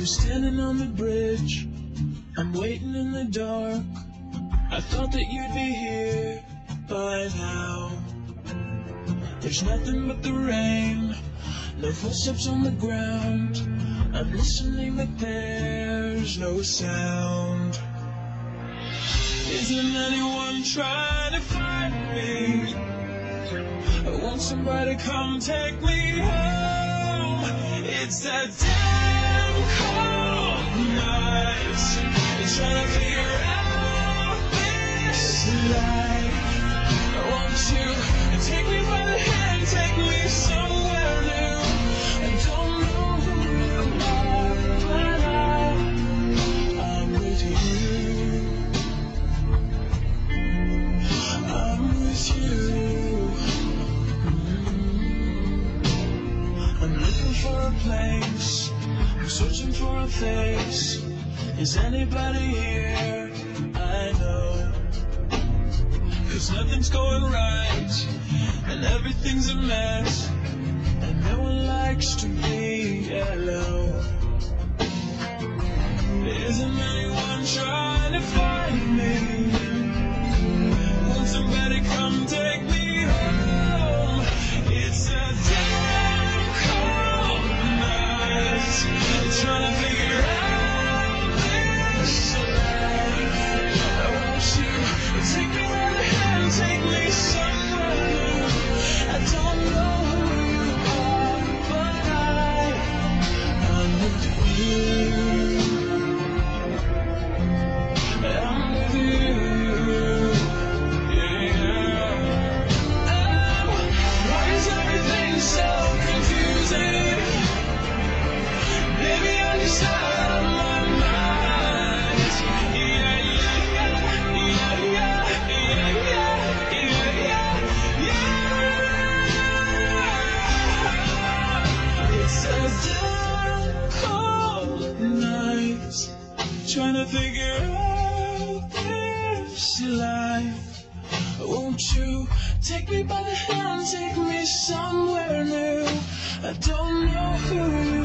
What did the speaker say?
standing on the bridge, I'm waiting in the dark. I thought that you'd be here by now. There's nothing but the rain, no footsteps on the ground. I'm listening but there's no sound. Isn't anyone trying to find me? Won't somebody come take me home? It's that damn cold night, trying to figure out this life. Won't you take me by the hand, take me somewhere new? I don't know who you are, but I'm with you. I'm with you. I'm looking for a place, I'm searching for a face. Is anybody here? I know. 'Cause nothing's going right, and everything's a mess, and no one likes to be alone. Isn't anyone trying to find me? Won't somebody come take me home? It's a damn cold night, trying to figure out this life. Won't you take me by the hand, take me somewhere new? I don't know who you are, but I'm with you. I'm with you. Yeah. Oh, why is everything so confusing? Baby, I'm just out of my mind. Yeah, yeah, yeah, yeah, yeah, yeah, yeah, yeah, yeah. It's a damn cold night, trying to figure out this life. Won't you take me by the hand, take me somewhere new? I don't know who